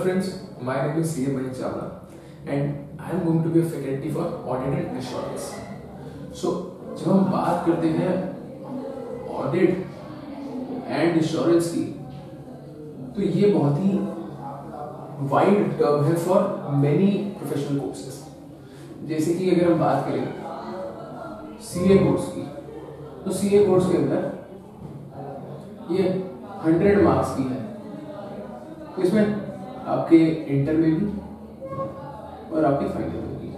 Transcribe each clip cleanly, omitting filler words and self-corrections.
friends, my name is CA Manik Chawla and I am going to be a faculty for Audit and Assurance. So जब हम बात करते हैं audit and insurance की, तो ये बहुत ही वाइड टर्म है फॉर मेनी प्रोफेशनल कोर्सेज। जैसे कि अगर हम बात करें सीए कोर्स की, तो सीए कोर्स के अंदर ये 100 मार्क्स की है। तो इसमें आपके इंटर में भी और आपके फाइनल में भी।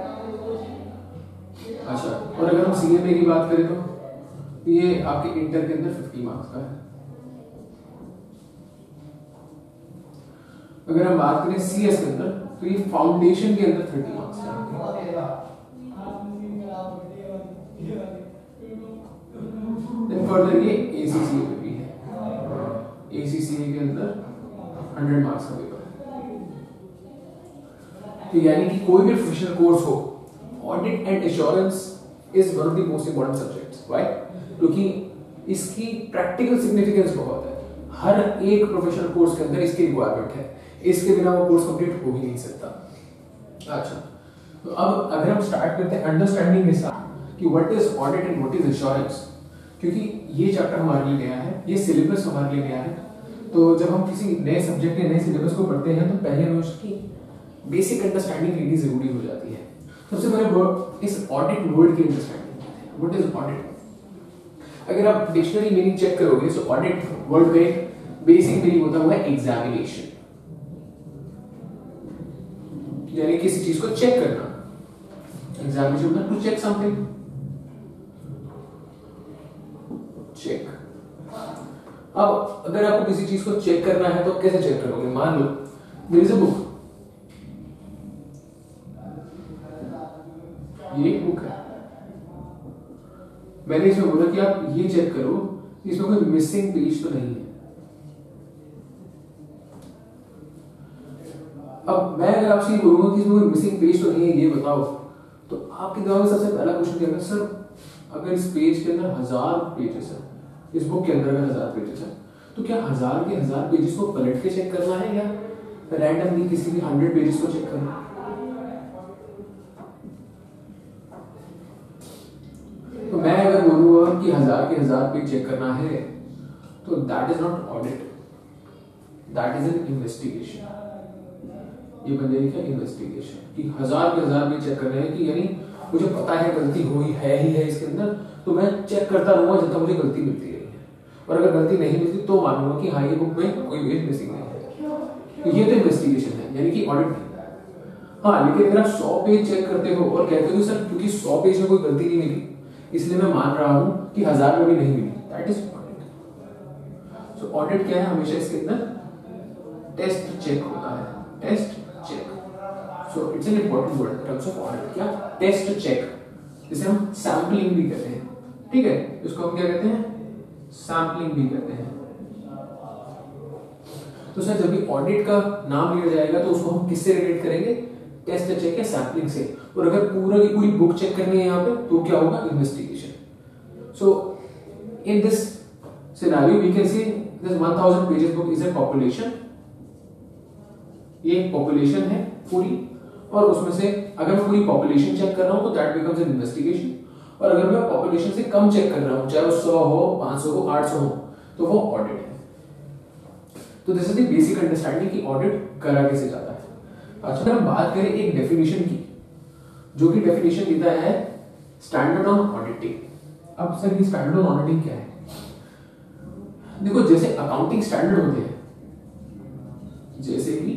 अच्छा, और अगर हम सीए की बात करें तो ये आपके इंटर के अंदर 50 मार्क्स का है। अगर हम बात करें सीएस के अंदर, तो ये फाउंडेशन के अंदर 30 मार्क्स का है। फर्दर ये एसीसीए में भी है। एसीसीए के अंदर 100 मार्क्स का पेपर है। तो यानी कि कोई भी प्रोफेशनल कोर्स हो, audit and assurance is one of the most important subjects. Why? क्योंकि इसकी प्रैक्टिकल सिग्निफिकेंस बहुत है। हर एक प्रोफेशनल कोर्स के अंदर इसकी रिक्वायरमेंट है। इसके बिना वो कोर्स कंप्लीट हो ही नहीं सकता। अच्छा, तो अब अगर हम स्टार्ट करते हैं अंडरस्टैंडिंग के साथ कि what is audit and what is assurance, क्योंकि ये चैप्टर हमारे लिए नया है, ये सिलेबस हमारे लिए नया है। तो जब हम किसी नए सब्जेक्ट या नए सिलेबस को पढ़ते हैं, तो पहले हमें उसकी बेसिक अंडरस्टैंडिंग लेनी जरूरी हो जाती है। सबसे पहले वर्ड इस ऑडिट वर्ड की अंडरस्टैंडिंग। What is audit? अगर आप डिक्शनरी मीनिंग चेक करोगे, तो ऑडिट वर्ड का एक बेसिक मीनिंग होता हुआ एग्जामिनेशन, यानी किसी चीज को चेक करना। एग्जामिनेशन मतलब टू चेक समथिंग, चेक। अब अगर आपको किसी चीज को चेक करना है तो कैसे चेक करोगे? मान लो देयर इज अ बुक, ये एक बुक है। मैंने इसमें बोला कि आप ये चेक करो इसमें कोई मिसिंग पेज तो नहीं है। अब मैं अगर आपसे ये बोलूंगा कि इसमें कोई मिसिंग पेज तो नहीं है, ये बताओ, तो आपके दिमाग में सबसे पहला क्वेश्चन क्या है? सर अगर इस पेज के अंदर 1000 पेजेस है, इस बुक के अंदर अगर 1000 पेजेस है, तो क्या 1000 के 1000 पेजेस को पलट के चेक करना है या रैंडमली किसी भी 100 पेजेस को चेक करना है? तो मैं अगर बोलूंगा कि 1000 के 1000 पेज चेक करना है, तो that is not audit, that is an investigation. ये बन जाएगी क्या? इन्वेस्टिगेशन। कि 1000 के 1000 पेज चेक करना है, कि यानी मुझे पता है गलती हुई है ही है इसके अंदर, तो मैं चेक करता रहूंगा जब तक मुझे गलती मिलती रही है। और अगर गलती नहीं मिलती तो मानूंगा कि हाँ ये बुक में कोई पेज मिसिंग नहीं है। तो ये तो इन्वेस्टिगेशन है, यानी कि ऑडिट नहीं। हाँ, लेकिन अगर आप 100 पेज चेक करते हो और कहते हो सर क्योंकि 100 पेज में कोई गलती नहीं मिली इसलिए मैं मान रहा हूं कि 1000 में भी नहीं मिली, that is audit. So audit क्या है? हमेशा इसके अंदर टेस्ट चेक होता है, test check. So it's an important word in terms of audit. क्या? टेस्ट चेक, जिसे हम सैंपलिंग भी कहते हैं। ठीक है, इसको हम क्या कहते हैं? सैंपलिंग भी कहते हैं। तो सर जब भी ऑडिट का नाम लिया जाएगा तो उसको हम किससे रिलेट करेंगे? टेस्ट चेक या सैंपलिंग से। और अगर पूरा की पूरी बुक चेक करनी है यहाँ पे, तो क्या होगा? Investigation. So in this scenario we can say this 1000 pages book is a population. ये पॉपुलेशन है पूरी, और उसमें से अगर मैं पूरी पॉपुलेशन चेक कर रहा हूं तो दैट बिकम्स एन इन्वेस्टिगेशन। और अगर मैं पॉपुलेशन से कम चेक कर रहा हूं, चाहे वो 100 हो, 500 हो, 800 हो, तो वो ऑडिट है। तो this is the basic understanding कि ऑडिट करा कैसे जाता है। अच्छा, अगर हम बात करें एक डेफिनेशन की, जो कि डेफिनेशन देता है स्टैंडर्ड ऑन ऑडिटिंग। अब सर ये स्टैंडर्ड ऑन ऑडिटिंग क्या है? देखो, जैसे अकाउंटिंग स्टैंडर्ड होते हैं, जैसे कि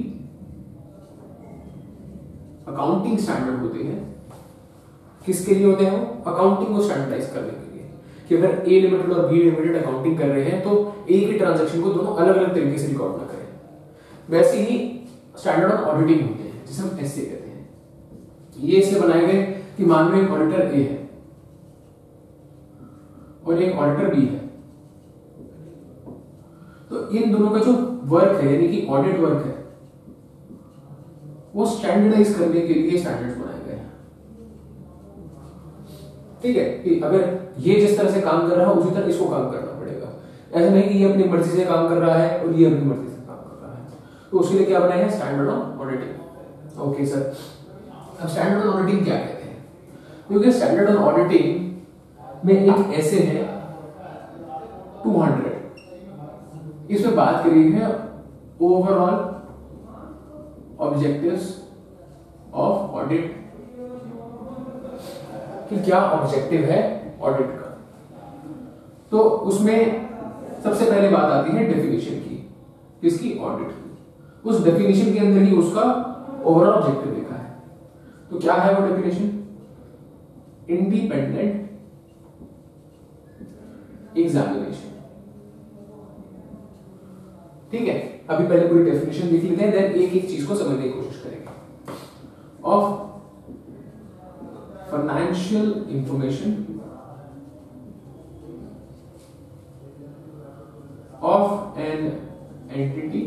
अकाउंटिंग स्टैंडर्ड होते हैं, किसके लिए होते हैं? वो अकाउंटिंग को स्टैंडर्डाइज करने के लिए, कि अगर ए लिमिटेड और बी लिमिटेड अकाउंटिंग कर रहे हैं तो एक ही ट्रांजैक्शन को दोनों अलग अलग तरीके से रिकॉर्ड ना करें। वैसे ही स्टैंडर्ड ऑन ऑडिटिंग होते हैं, जिसे हम एसए कहते हैं। ये इसलिए बनाए गए कि मान लो एक ऑडिटर ए है और एक ऑडिटर बी है, तो इन दोनों का जो वर्क है, यानी कि ऑडिट वर्क है, वो स्टैंडर्डाइज करने के लिए स्टैंडर्ड्स बनाए गए हैं। ठीक है, कि अगर ये जिस तरह से काम कर रहा है उसी तरह इसको काम करना पड़ेगा। ऐसा नहीं कि ये अपनी मर्जी से काम कर रहा है और ये अपनी मर्जी से काम कर रहा है। तो उसके लिए क्या बनाया है, standard on auditing. Okay sir, अब स्टैंडर्ड ऑन ऑडिटिंग क्या कहते हैं? क्योंकि स्टैंडर्ड ऑन ऑडिटिंग में एक ऐसे है 200, इसमें बात करी है ओवरऑल ऑब्जेक्टिव्स ऑफ ऑडिट, कि क्या ऑब्जेक्टिव है ऑडिट का। तो उसमें सबसे पहले बात आती है डेफिनेशन की, किसकी, ऑडिट की। उस डेफिनेशन के अंदर ही उसका ओवरऑल ऑब्जेक्टिव लिखा है। तो क्या है वो डेफिनेशन? Independent examination. ठीक है, अभी पहले पूरी डेफिनेशन लिख लेते हैं, देन एक एक चीज को समझने की कोशिश करेंगे। Of financial information of an entity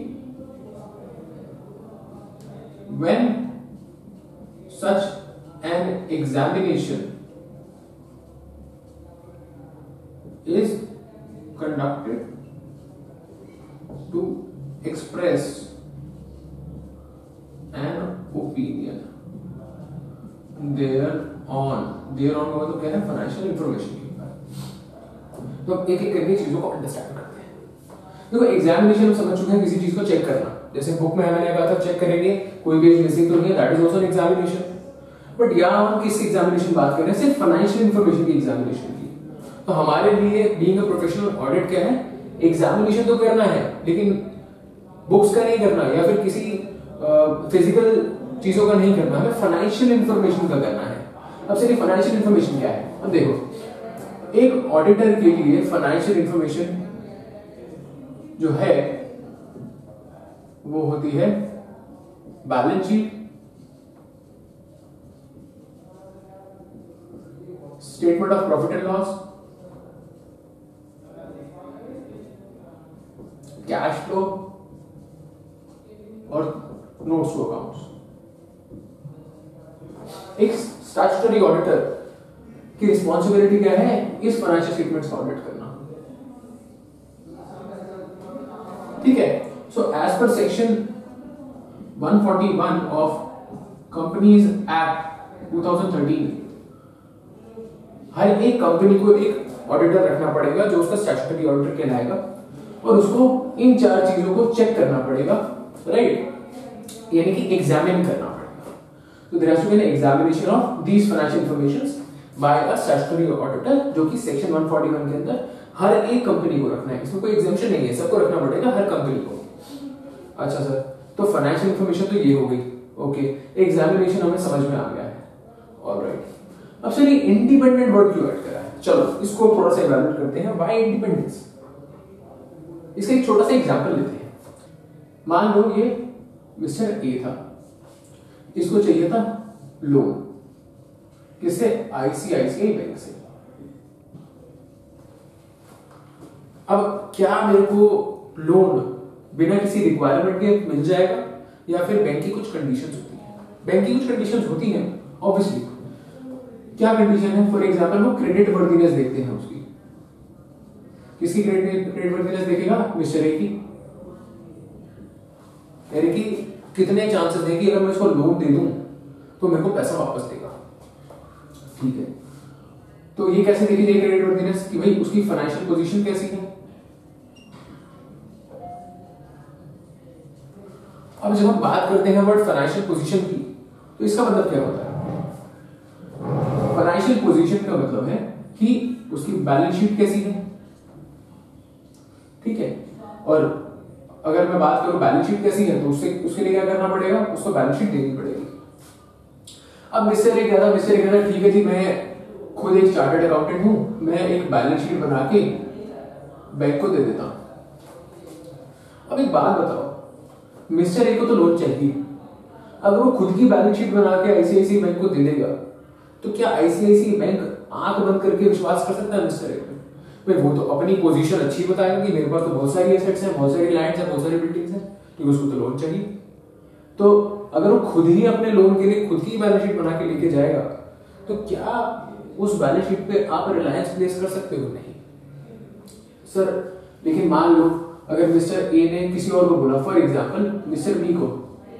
when such an examination is conducted to express an opinion thereon का मतलब क्या है, फाइनेंशियल इंफॉर्मेशन के ऊपर। तो अब एक एक करके चीजों को अंडरस्टैंड करते हैं। देखो, एग्जामिनेशन हम समझ चुके हैं किसी चीज को चेक करना, जैसे बुक में मैंने कहा था चेक करेंगे कोई पेज मिसिंग तो नहीं है, that is also an examination. But यहां हम किस एग्जामिनेशन बात कर रहे हैं, सिर्फ फाइनेंशियल इंफॉर्मेशन की एग्जामिनेशन की। तो हमारे लिए बीइंग अ प्रोफेशनल ऑडिट क्या है, एग्जामिनेशन तो करना है लेकिन बुक्स का नहीं करना, या फिर किसी फिजिकल चीजों का नहीं करना, हमें फाइनेंशियल इंफॉर्मेशन का करना है। अब चलिए फाइनेंशियल इंफॉर्मेशन क्या है। अब देखो, एक ऑडिटर के लिए फाइनेंशियल इंफॉर्मेशन जो है वो होती है balance sheet, statement of profit and loss, cash flow और नोट्स टू अकाउंट्स। एक स्टैट्यूटरी ऑडिटर की रिस्पॉन्सिबिलिटी क्या है, इस फाइनेंशियल स्टेटमेंट्स का ऑडिट करना। ठीक है, so as per section 141 of companies act 2013 हर एक कंपनी को एक ऑडिटर रखना पड़ेगा जो उसका स्टैट्यूटरी ऑडिटर कहलाएगा, और उसको इन चार चीजों को चेक करना पड़ेगा, राइट, यानी कि एग्जामिन करना पड़ेगा। तो there has to be an examination of these financial informations by a statutory auditor, जो कि सेक्शन 141 के अंदर हर एक कंपनी को रखना है। इसमें कोई एग्जेम्पशन नहीं है, सबको रखना पड़ेगा, हर कंपनी को। अच्छा सर, तो फाइनेंशियल इंफॉर्मेशन तो ये हो गई, ओके, एग्जामिनेशन हमें समझ में आ गया है, ऑलराइट। अब चलिए इंडिपेंडेंट वर्ड क्यों ऐड करा है, चलो इसको थोड़ा सा इवैल्यूएट करते हैं। Why independence? इसका एक छोटा सा एग्जांपल लेते हैं। मान लो ये मिस्टर ए था, इसको चाहिए था लोन, किससे, आईसीआईसीआई बैंक से। अब क्या मेरे को लोन बिना किसी रिक्वायरमेंट के मिल जाएगा, या फिर बैंक की कुछ कंडीशंस होती है? बैंक की कुछ कंडीशंस होती हैं ऑब्वियसली। क्या कंडीशन है? फॉर एग्जांपल वो क्रेडिट वर्दीनेस देखते हैं उसकी। किसकी क्रेडिट वर्दीनेस देखेगा? मिस्टर ए की। यानी कि कितने चांसेस है कि अगर मैं इसको लोन दे दूं तो मेरे को पैसा वापस देगा। ठीक है, तो ये कैसे देखी जाएगी क्रेडिट वर्दीनेस, कि भाई उसकी फाइनेंशियल पोजीशन कैसी है। अब जब हम बात करते हैं वर्ड फाइनेंशियल पोजीशन की, तो इसका मतलब क्या होता है? फाइनेंशियल पोजीशन का मतलब है कि उसकी बैलेंस शीट कैसी है, ठीक है। और अगर मैं बात करूं बैलेंस शीट कैसी है, तो उसके लिए क्या करना पड़ेगा, उसको बैलेंस शीट देनी पड़ेगी। अब मिस्टर ए कह रहा ठीक है जी, मैं खुद एक चार्टर्ड अकाउंटेंट हूं, मैं एक बैलेंस शीट बना के बैंक को दे देता हूं। अब एक बात बताओ, मिस्टर ए को तो लोन चाहिए, अगर वो खुद की बैलेंस शीट बना के आईसीआईसीआई बैंक को दे देगा, तो क्या आईसीआईसीआई बैंक आंख बंद करके विश्वास कर सकता है मिस्टर ए पे? भाई वो तो अपनी पोजीशन अच्छी बताएगा कि मेरे पास तो बहुत सारी एसेट्स हैं, बहुत सारी लैंड्स हैं, बहुत सारी बिल्डिंग्स हैं, तो उसको तो लोन चाहिए। तो अगर वो खुद ही अपने लोन के लिए खुद की बैलेंस शीट बना के लेके जाएगा, तो क्या उस बैलेंस शीट पे आप रिलायंस प्लेस कर सकते हो? नहीं सर। लेकिन मान लो अगर मिस्टर ए ने किसी और को बोला, फॉर एग्जाम्पल मिस्टर बी को,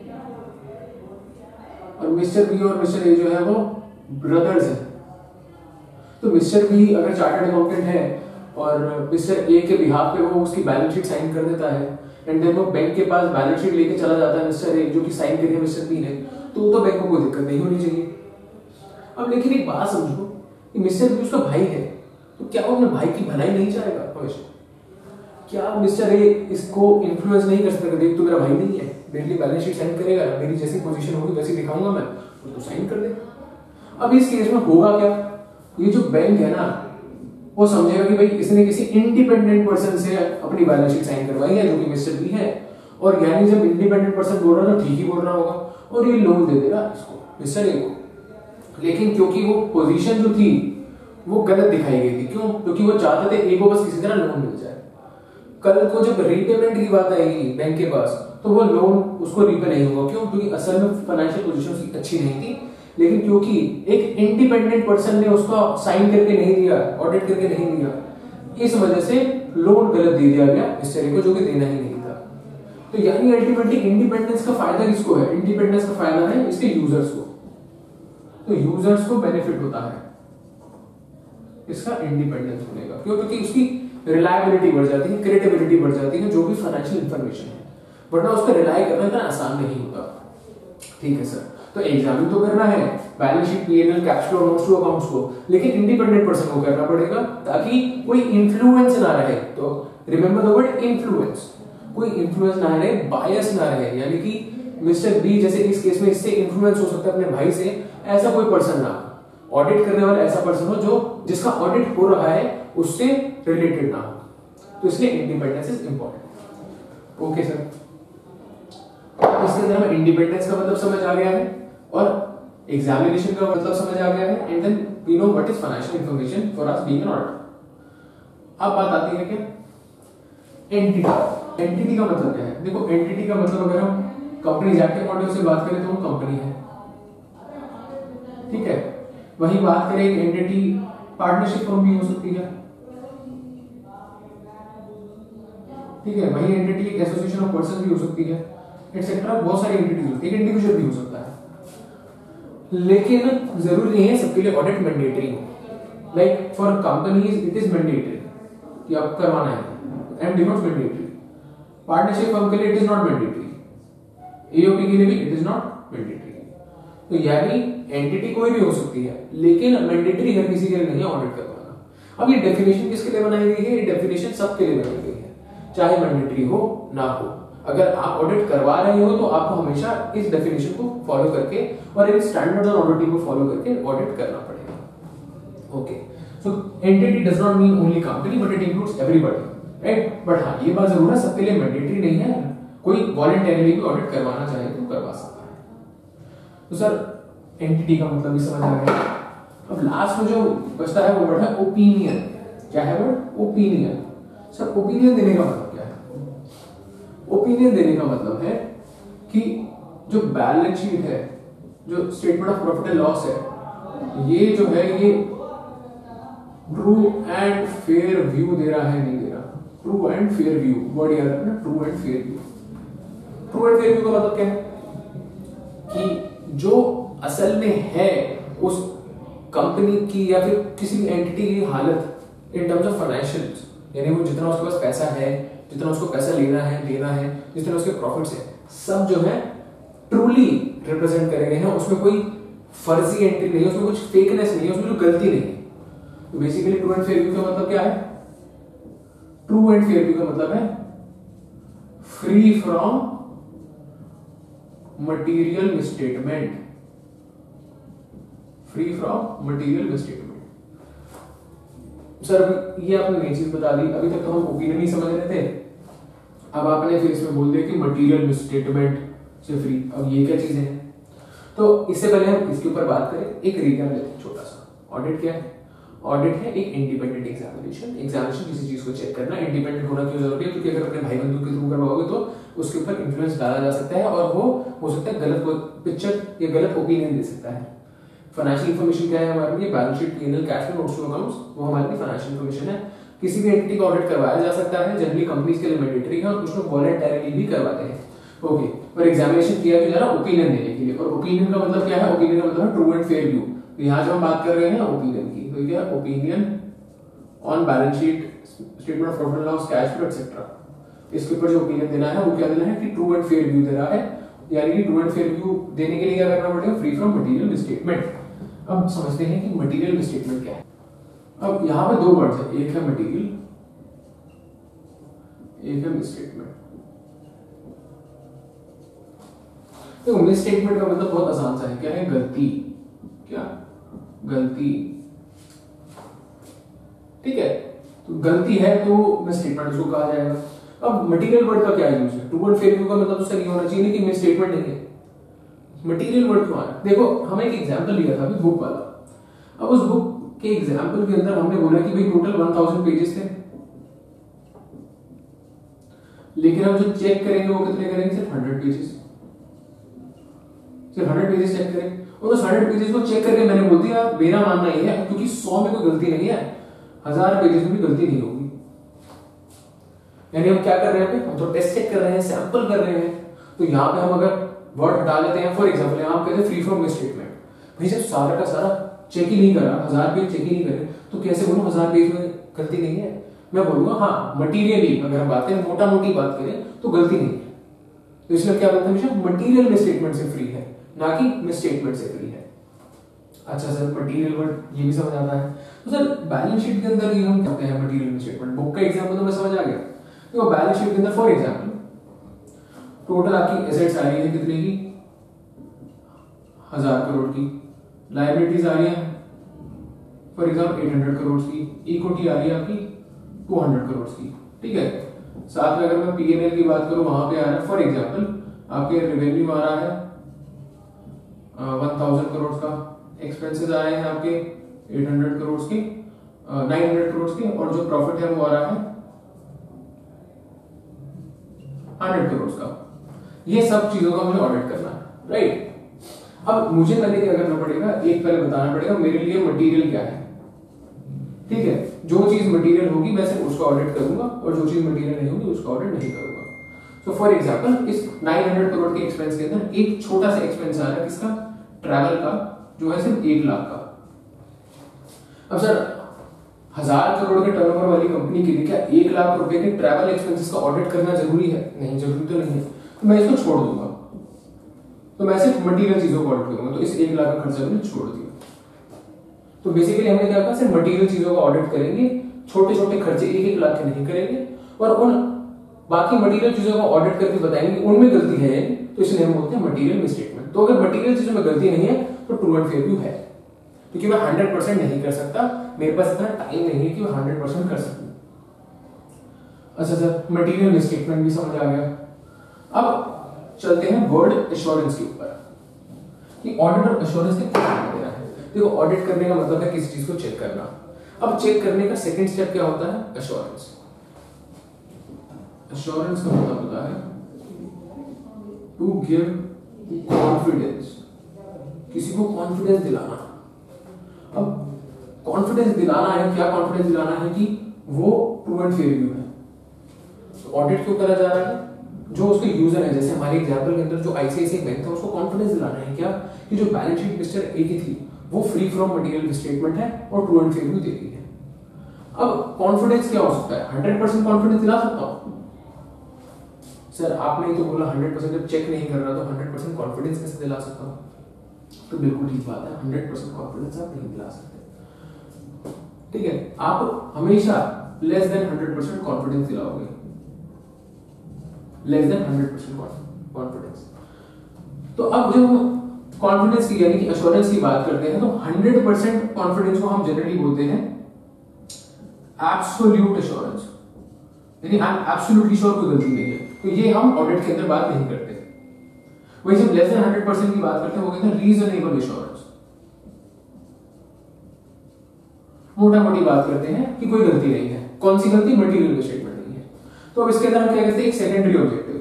और मिस्टर बी और मिस्टर ए जो है वो ब्रदर्स हैं, तो मिस्टर बी अगर चार्टर्ड अकाउंटेंट है और मिस्टर ए के बिहाफ पे वो उसकी बैलेंस शीट साइन कर देता है, एंड देन वो बैंक के पास बैलेंस शीट लेके चला जाता है मिस्टर ए, जो कि साइन करी है मिस्टर बी ने, तो बैंक को कोई दिक्कत नहीं होनी चाहिए। अब लेकिन एक बात समझो कि मिस्टर बी उसका भाई है, तो क्या वो अपने भाई की भलाई नहीं चाहेगा हमेशा? क्या मिस्टर ए इसको इन्फ्लुएंस नहीं कर सकता? देख, तू मेरा भाई नहीं है, मेरे लिए बैलेंस शीट साइन करेगा, मेरी जैसी पोजीशन होगी वैसी दिखाऊंगा मैं, तो साइन कर दे। अब इस केस में होगा क्या? ये जो बैंक है ना, वो समझेगा कि भाई इसने किसी इंडिपेंडेंट पर्सन से अपनी बैलेंस शीट साइन करवाई है, जो कि मिस्टर बी है, और यानी जब इंडिपेंडेंट पर्सन बोल रहा है तो ठीक ही बोल रहा होगा, और ये लोन दे देगा इसको, मिस्टर ए को। लेकिन क्योंकि वो पोजीशन जो थी वो गलत दिखाई गई थी। क्यों? क्योंकि वो चाहते थे ए को बस किसी तरह लोन मिल जाए। कल को जब रीपेमेंट की बात आएगी बैंक के पास, तो वो लोन उसको रीपे नहीं होगा। क्यों? क्योंकि असल में फाइनेंशियल पोजीशन उसकी अच्छी नहीं थी, लेकिन क्योंकि एक इंडिपेंडेंट पर्सन ने उसका साइन करके नहीं दिया, ऑडिट करके नहीं दिया, इस वजह से लोन गलत दे दिया गया मिस्टर ए को, जो कि देना ही नहीं था। तो यानी अल्टीमेटली इंडिपेंडेंस का फायदा किसको है? इंडिपेंडेंस का फायदा है इसके यूजर्स को। तो यूजर्स को बेनिफिट होता है इसका इंडिपेंडेंस होने का। क्यों? क्योंकि उसकी रिलायबिलिटी बढ़ जाती है, क्रेडिबिलिटी बढ़ जाती है, जो भी फाइनेंशियल इंफॉर्मेशन है, वरना उस पर रिलाई करना इतना आसान नहीं होता। ठीक है सर, तो एग्जामिन तो करना है balance sheet, PNL, cash flow, notes to accounts को, लेकिन इंडिपेंडेंट पर्सन को करना पड़ेगा ताकि कोई इन्फ्लुएंस ना रहे। तो रिमेंबर द वर्ड इन्फ्लुएंस, कोई इन्फ्लुएंस ना रहे, बायस ना रहे, यानी कि मिस्टर बी जैसे इस केस में इससे इन्फ्लुएंस हो सकता है अपने भाई से, ऐसा कोई पर्सन ना हो। ऑडिट करने वाला ऐसा पर्सन हो जो जिसका ऑडिट हो रहा है उससे रिलेटेड ना हो। तो इसलिए independence is important. Okay sir, इसके अंदर हमें इंडिपेंडेंस का मतलब समझ आ गया है और एग्जामिनेशन का मतलब समझ आ गया है, and then we know what is financial information for us being an auditor. अब बात आती है क्या एंटिटी। एंटिटी का मतलब क्या है? देखो, एंटिटी का मतलब अगर हम कंपनीज एक्ट के मॉड्यूल से बात करें तो वो कंपनी है, ठीक है। वही बात करें एक एंटिटी पार्टनरशिप फर्म भी हो सकती है, ठीक है। वही एंटिटी एक एसोसिएशन ऑफ पर्सन भी हो सकती है, एटसेट्रा। बहुत सारी एंटिटीज होती है, एक इंडिविजुअल भी हो सकता है। लेकिन जरूरी नहीं है सबके लिए ऑडिट मैंडेटरी हो। Like for companies it is mandatory कि आपको करवाना है, and denotes mandatory. Partnership firm के लिए it is not mandatory, AOP के लिए भी इट इज नॉट मैंडेटरी। तो यानी एंटिटी कोई भी हो सकती है, लेकिन मैंडेटरी हर किसी के लिए नहीं है ऑडिट करवाना। अब ये डेफिनेशन किसके लिए बनाई गई है? ये डेफिनेशन सबके लिए बनाई गई है, चाहे मैंडेटरी हो ना हो। अगर आप ऑडिट करवा रहे हो तो आपको हमेशा इस डेफिनेशन को फॉलो करके और इन स्टैंडर्ड्स ऑन ऑडिटिंग को फॉलो करके ऑडिट करना पड़ेगा। Okay, so entity does not mean only company but it includes everybody, right. But हाँ, ये बात जरूर है सबके लिए मैंडेटरी नहीं है, कोई वॉलंटरीली भी ऑडिट करवाना चाहे तो करवा सकता है। तो सर एंटिटी का मतलब भी समझ आ गया। अब लास्ट में जो बचता है वो वर्ड है ओपिनियन। क्या है वर्ड? ओपिनियन। सर ओपिनियन देने का मतलब क्या है? ओपिनियन देने का मतलब है कि जो बैलेंस शीट है, जो statement of profit and loss है, ये जो है ये ट्रू एंड फेयर व्यू दे रहा है नहीं दे रहा। True and fair view word याद रखना, true and fair view. True and fair view का मतलब क्या है कि जो असल में है उस कंपनी की या फिर किसी भी एंटिटी की हालत इन टर्म्स ऑफ फाइनेंशियल्स, यानी वो जितना उसके पास पैसा है, जितना उसको पैसा लेना है देना है, जितना उसके प्रॉफिट्स है, सब जो है ट्रूली रिप्रेजेंट करे गए हैं। उसमें कोई फर्जी एंट्री नहीं है, उसमें कुछ फेकनेस नहीं है, उसमें कोई गलती नहीं है। तो basically true and fair view का मतलब क्या है? ट्रू एंड फेयर व्यू का मतलब है free from material misstatement. Free from material misstatement. Sir ये आपने नई चीज बता दी, अभी तक तो हम ओपिनियन ही समझ रहे थे, अब आपने फिर इसमें बोल दिया कि मटीरियल मिसस्टेटमेंट से फ्री। अब ये क्या चीजें हैं? तो इससे पहले हम इसके ऊपर बात करें, एक रिकैप लेते हैं छोटा सा। ऑडिट क्या है? ऑडिट है एक इंडिपेंडेंट एग्जामिनेशन। एग्जामिनेशन किसी चीज को चेक करना। इंडिपेंडेंट होना क्यों जरूरी है? क्योंकि अगर अपने भाई बंधु के थ्रू करवाओगे तो उसके ऊपर इन्फ्लुएंस डाला जा सकता है और वो हो सकता है गलत पिक्चर या गलत ओपिनियन दे सकता है। फाइनेंशियल इन्फॉर्मेशन क्या है हमारे लिए? Balance sheet, PNL, cash flow, notes to accounts, वो हमारे लिए फाइनेंशियल इन्फॉर्मेशन है किसी भी एंटिटी का ऑडिट करवाया जा सकता है, जनरली कंपनीज के लिए मैंडेटरी है और कुछ लोग वॉलंटरीली भी करवाते हैं। ओके, और एग्जामिनेशन किया जा रहा है ओपिनियन देने के लिए, और ओपिनियन का मतलब क्या है? ओपिनियन का मतलब है ट्रू एंड फेयर व्यू। तो यहाँ जो हम बात कर रहे हैं ओपिनियन की, तो क्या है? Opinion on balance sheet, statement of profit and loss, cash flow etcetera. इसके ऊपर जो ओपिनियन देना है वो क्या देना है कि ट्रू एंड फेयर व्यू दे रहा है, यानी कि ट्रू एंड फेयर व्यू देने के लिए क्या करना पड़ेगा? Free from material misstatement. अब समझते हैं कि मटेरियल मिसस्टेटमेंट क्या है। अब यहाँ पे दो वर्ड्स है, एक है मटेरियल, एक है मिसस्टेटमेंट। देखो मिसस्टेटमेंट का मतलब बहुत आसान सा है, क्या है? गलती। क्या? गलती। ठीक है, तो गलती है तो मिसस्टेटमेंट उसको कहा जाएगा। अब मटेरियल वर्ड का क्या यूज है? ट्रू एंड फेयर व्यू का मतलब उसका नहीं होना चाहिए कि मिसस्टेटमेंट नहीं है। मटेरियल वर्ड क्यों आया? देखो हमें एक एग्जांपल लिया था अभी बुक वाला। अब उस बुक के एग्जांपल के अंदर हमने बोला कि भाई टोटल 1000 पेजेस थे, लेकिन हम जो चेक करेंगे वो कितने करेंगे? सिर्फ 100 पेजेस। सिर्फ 100 पेजेस चेक करेंगे, और उस 100 पेजेस को चेक करके मैंने बोल दिया मेरा मानना ये है क्योंकि 100 में कोई गलती नहीं है, 1000 पेजेस में भी गलती नहीं होगी। यानी हम क्या कर रहे हैं? हम तो टेस्ट चेक कर रहे हैं, सैंपल कर रहे हैं। तो यहाँ पे हम अगर वर्ड हटा लेते हैं, फॉर एग्जांपल यहाँ हम कहते हैं फ्री फ्रॉम मिसस्टेटमेंट, भाई जब सारा का सारा चेक ही नहीं करा, 1000 पेज चेक ही नहीं करे, तो कैसे बोलूं 1000 पेज में गलती नहीं है? मैं बोलूंगा हाँ मटीरियली अगर हम बात करें, मोटा मोटी बात करें तो गलती नहीं है। तो इसलिए क्या बोलते हैं हमेशा? मटीरियल मिसस्टेटमेंट से फ्री है, ना कि मिसस्टेटमेंट से फ्री है। अच्छा सर, मटीरियल वर्ड ये भी समझ आता है। तो सर बैलेंस शीट के अंदर ये हम कहते हैं मटीरियल मिसस्टेटमेंट। बुक का एग्जांपल तो मैं समझ आ गया। देखो बैलेंस शीट के अंदर फॉर एग्जांपल टोटल आपकी एसेट्स आ रही है कितने की? 1000 करोड़ की। लायबिलिटीज आ रही है फॉर एग्जांपल 800 करोड़ की। इक्विटी आ रही है आपकी 200 करोड़ की। ठीक है, साथ में अगर मैं P&L की बात करूं वहां पे आ रहा है फॉर एग्जांपल आपके रेवेन्यू आ रहा है 1000 करोड़ का, एक्सपेंसेस आ रहे हैं आपके 800 करोड़ की, 900 करोड़ की, और जो प्रॉफिट है वो आ रहा है 100 करोड़ का। ये सब चीजों का मुझे ऑडिट करना है, राइट? अब मुझे पहले क्या करना पड़ेगा? एक पहले बताना पड़ेगा मेरे लिए मटेरियल क्या है। ठीक है, जो चीज मटेरियल होगी मैं सिर्फ उसका ऑडिट करूंगा, और जो चीज मटेरियल नहीं होगी उसका ऑडिट नहीं करूंगा। तो फॉर एग्जांपल इस 900 करोड़ के एक्सपेंस के अंदर एक छोटा सा एक्सपेंस आ रहा है किसका? ट्रैवल का, जो है सिर्फ 1 लाख का। अब सर 1000 करोड़ के टर्नओवर वाली कंपनी के लिए क्या 1 लाख रुपए के ट्रैवल एक्सपेंसेस का ऑडिट करना जरूरी है? नहीं, जरूरी तो नहीं है। तो मैं इसको छोड़ दूंगा, तो मैं सिर्फ मटेरियल चीजों को ऑडिट करूंगा। तो इस 1 लाख का खर्चा मैंने छोड़ दिया। तो बेसिकली हमने क्या कहा? सिर्फ मटेरियल चीजों का ऑडिट करेंगे, छोटे छोटे खर्चे 1-1 लाख के नहीं करेंगे, और उन बाकी मटेरियल चीजों का ऑडिट करके बताएंगे उनमें गलती है, तो इसलिए हम बोलते हैं मटेरियल मिसस्टेटमेंट। तो अगर मटेरियल चीजों में गलती नहीं है तो ट्रू एंड फेयर व्यू है, क्योंकि मैं 100% नहीं कर सकता, मेरे पास इतना टाइम नहीं है कि मैं 100% कर सकूं। अच्छा सर, मटेरियल मिसस्टेटमेंट भी समझ आ गया। अब चलते हैं वर्ड एश्योरेंस के ऊपर कि ऑडिट और एश्योरेंस के क्या देना है। देखो ऑडिट करने का मतलब है किसी चीज को चेक करना। अब चेक करने का सेकंड स्टेप क्या होता है? एश्योरेंस। एश्योरेंस का मतलब होता है टू गिव कॉन्फिडेंस, किसी को कॉन्फिडेंस दिलाना। अब कॉन्फिडेंस दिलाना है, क्या कॉन्फिडेंस दिलाना है? कि वो ट्रू एंड फेयर व्यू है। तो ऑडिट क्यों करा जा रहा है? जो उसके यूजर है, जैसे हमारे एग्जांपल के अंदर जो ICICI बैंक था, उसको कॉन्फिडेंस दिलाना है क्या कि जो बैलेंस शीट मिस्टर ए की थी वो फ्री फ्रॉम मटेरियल मिसस्टेटमेंट है और ट्रू एंड फेयर व्यू देती है। अब कॉन्फिडेंस क्या हो सकता है? 100% कॉन्फिडेंस दिला सकता हूं? सर आपने ही तो बोला 100% जब चेक नहीं कर रहा तो 100% कॉन्फिडेंस कैसे दिला सकता हूं? तो बिल्कुल ठीक बात है, 100% कॉन्फिडेंस आप नहीं दिला सकते। ठीक है, आप हमेशा लेस देन 100% कॉन्फिडेंस दिलाओगे, लेस देन 100% कॉन्फिडेंस। तो अब जब हम कॉन्फिडेंस की यानी कि एश्योरेंस की बात करते हैं तो 100% कॉन्फिडेंस को हम जनरली बोलते हैं एब्सोल्यूट एश्योरेंस, यानी आई एम एब्सोल्युटली श्योर कोई गलती नहीं है। तो ये हम ऑडिट के अंदर बात नहीं करते। वही जब लेस देन 100% की बात करते हैं वो कहते हैं रीजनेबल एश्योरेंस, मोटा मोटी बात करते हैं कि कोई गलती नहीं है। कौन सी गलती? मटेरियल मिसस्टेटमेंट नहीं है। तो अब इसके अंदर हम क्या कहते हैं? एक सेकेंडरी ऑब्जेक्टिव।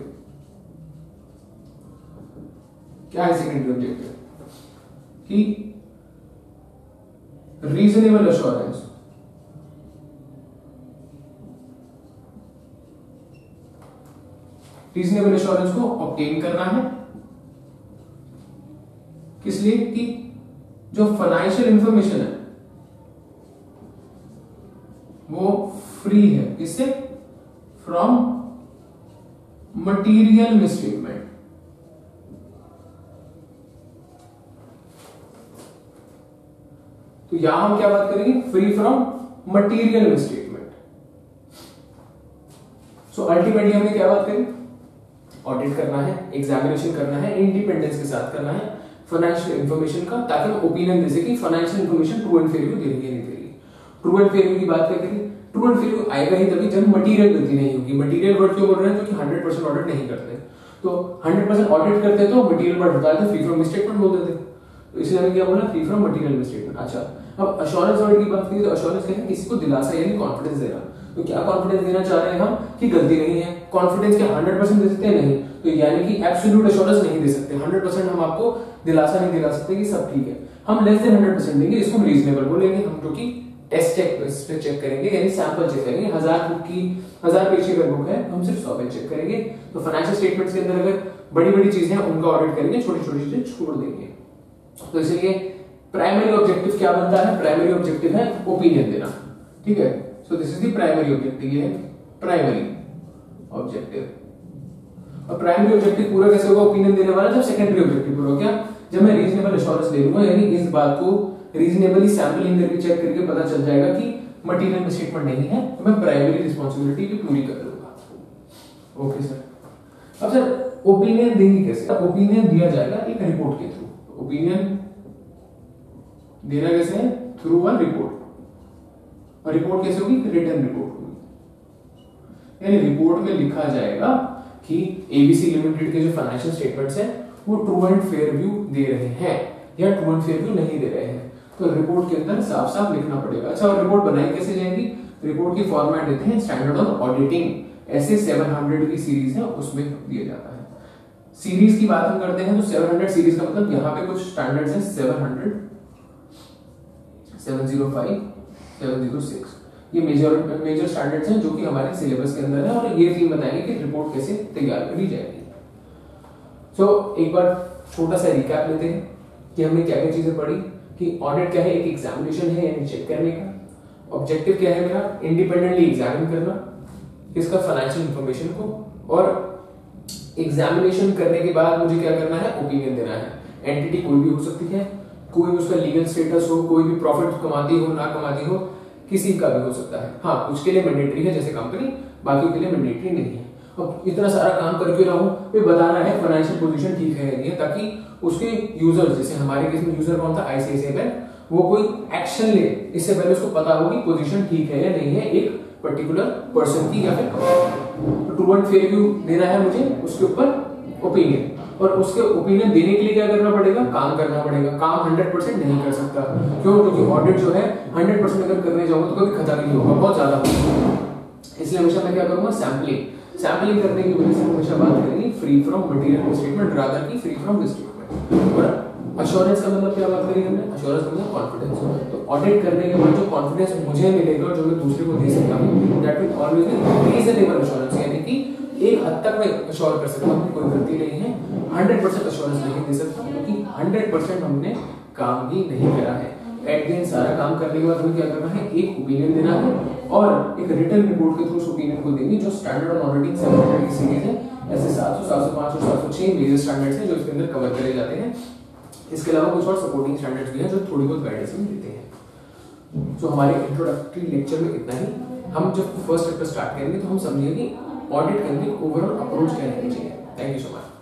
क्या है सेकेंडरी ऑब्जेक्टिव? कि रीजनेबल एश्योरेंस रीजनेबल एश्योरेंस को ऑब्टेन करना है, किस लिए कि जो फाइनेंशियल इंफॉर्मेशन है वो फ्री है, किससे? From material misstatement. तो यहां हम क्या बात करेंगे? Free from material misstatement. So ultimately हमने क्या बात करी? ऑडिट करना है, एग्जामिनेशन करना है, इंडिपेंडेंस के साथ करना है फाइनेंशियल इंफॉर्मेशन का, ताकि हम ओपिनियन दे सके financial information true and fair view दे रही है नहीं दे रही। ट्रू एंड फेयर व्यू की बात क्या करें? ट्रू एंड फेयर व्यू आएगा ही तभी जब मटीरियल गलती नहीं होगी। मटीरियल वर्ड क्यों बोल रहे हैं? क्योंकि 100% ऑडिट नहीं करते, तो 100% ऑडिट करते तो मटीरियल वर्ड हटा देते, फ्री फ्रॉम मिसस्टेटमेंट बोल देते। तो इसलिए हमने क्या बोला? Free from material misstatement. अच्छा, अब अश्योरेंस वर्ड की बात करें तो अश्योरेंस क्या है? किसी को दिलासा यानी कॉन्फिडेंस देना। तो क्या कॉन्फिडेंस देना चाह रहे हैं हम? कि गलती नहीं है। कॉन्फिडेंस क्या 100% दे सकते हैं? नहीं। तो यानी कि एब्सोल्यूट एश्योरेंस नहीं दे सकते, 100% हम आपको दिलासा नहीं दिला सकते कि सब ठीक है। हम लेस देन 100% देंगे, इसको हम रीजनेबल बोलेंगे। हम जो कि टेस्ट चेक पे चेक करेंगे, यानी सैंपल चेक करेंगे। 1000 पेज की अगर बुक है हम सिर्फ 100 पेज चेक करेंगे। तो फाइनेंशियल स्टेटमेंट्स के अंदर अगर बड़ी बड़ी चीजें हैं उनका ऑडिट करेंगे, छोटी छोटी चीजें छोड़ देंगे। तो इसलिए प्राइमरी ऑब्जेक्टिव क्या बनता है? प्राइमरी ऑब्जेक्टिव है ओपिनियन देना, ठीक है। So this is the primary objective, ये है प्राइमरी ऑब्जेक्टिव। और प्राइमरी ऑब्जेक्टिव पूरा कैसे होगा ओपिनियन देने वाला? जब सेकेंडरी ऑब्जेक्टिव पूरा हो गया, जब मैं रीजनेबल एश्योरेंस ले लूंगा, यानी इस बात को रीजनेबली सैंपलिंग करके चेक करके पता चल जाएगा कि मटीरियल मिसस्टेटमेंट नहीं है, तो मैं प्राइमरी रिस्पांसिबिलिटी भी पूरी कर लूंगा। Okay sir. अब सर ओपिनियन देंगे कैसे? अब ओपिनियन दिया जाएगा एक रिपोर्ट के थ्रू। ओपिनियन देना कैसे है? Through one report. और रिपोर्ट कैसे होगी? रिटन रिपोर्ट होगी, यानी रिपोर्ट में लिखा जाएगा कि एबीसी लिमिटेड के जो फाइनेंशियल स्टेटमेंट्स हैं वो ट्रू एंड फेयर व्यू दे रहे हैं या ट्रू एंड फेयर व्यू नहीं दे रहे हैं। तो रिपोर्ट के अंदर साफ साफ लिखना पड़ेगा। अच्छा, और रिपोर्ट बनाई कैसे जाएगी? रिपोर्ट की फॉर्मेट देते हैं स्टैंडर्ड ऑन ऑडिटिंग, ऐसे 700 की सीरीज है उसमें दिया जाता है। सीरीज की बात हम करते हैं तो 700 सीरीज का मतलब यहाँ पे कुछ स्टैंडर्ड्स हैं, 700, 705, 706, ये मेजर स्टैंडर्ड्स हैं जो कि हमारे सिलेबस के अंदर है, और ये थीम बताएंगे कि रिपोर्ट कैसे तैयार करी जाएगी। सो एक बार छोटा सा रिकैप लेते हैं कि हमने क्या क्या चीजें पढ़ी। कि ऑडिट क्या है? एक एग्जामिनेशन है, यानी चेक करने का। ऑब्जेक्टिव क्या है मेरा? इंडिपेंडेंटली एग्जामिन करना इसका फाइनेंशियल इंफॉर्मेशन को, और एग्जामिनेशन करने के बाद मुझे क्या करना है? ओपिनियन देना है। एंटिटी कोई भी हो सकती है, कोई भी उसका लीगल स्टेटस हो, कोई भी प्रॉफिट कमाती हो ना कमाती हो, किसी का भी हो सकता है। हाँ, कुछ के लिए मैंडेटरी है जैसे कंपनी, बाकी के लिए मैंडेटरी नहीं है। अब इतना सारा काम करके रहा हूं, फिर बताना है फाइनेंशियल पोजीशन ठीक है नहीं है, ताकि उसके यूजर्स, जैसे हमारे केस में यूजर कौन था? आईसीआईसीआई बैंक, वो कोई एक्शन ले इससे पहले उसको पता हो कि पोजीशन ठीक है या नहीं है एक पर्टिकुलर पर्सन की या फिर company. True and fair view देना है मुझे, उसके ऊपर ओपिनियन, और उसके ओपिनियन देने के लिए क्या करना पड़ेगा? काम करना पड़ेगा। काम 100% नहीं कर सकता, क्यों? क्योंकि ऑडिट जो है 100% अगर करने जाऊंगा तो कभी खत्म नहीं होगा, बहुत ज्यादा होगा। इसलिए हमेशा मैं क्या करूंगा? सैंपलिंग करने की वजह से हमेशा बात करेंगे free from material misstatement rather की फ्री फ्रॉम मिसस्टेटमेंट। और अश्योरेंस का मतलब क्या बात करी हमने? अश्योरेंस मतलब कॉन्फिडेंस। तो ऑडिट करने के बाद जो कॉन्फिडेंस मुझे मिलेगा और जो मैं दूसरे को दे सकता हूं, that will always be reasonable assurance, यानी कि एक हद तक मैं अश्योर कर सकता हूं कोई गलती नहीं है। 100% अश्योरेंस नहीं दे सकता क्योंकि 100% हमने काम ही नहीं करा है। एट द एंड सारा काम करने के बाद हमें क्या करना है? एक ओपिनियन देना है, और एक रिटन रिपोर्ट के थ्रू उस ओपिनियन को देंगे जो स्टैंडर्ड ऑन ऑडिटिंग 700 की सीरीज है। ऐसे 700, 705 और 706 मेजर स्टैंडर्ड्स हैं जो इसके अंदर कवर करे जाते हैं। इसके अलावा कुछ और सपोर्टिंग स्टैंडर्ड्स भी हैं जो थोड़ी बहुत गाइडेंस में देते हैं। तो हमारे इंट्रोडक्टरी लेक्चर में इतना ही। हम जब फर्स्ट चैप्टर स्टार्ट करेंगे तो हम समझेंगे कि ऑडिट करने की ओवरऑल अप्रोच क्या रहनी चाहिए। Thank you so much.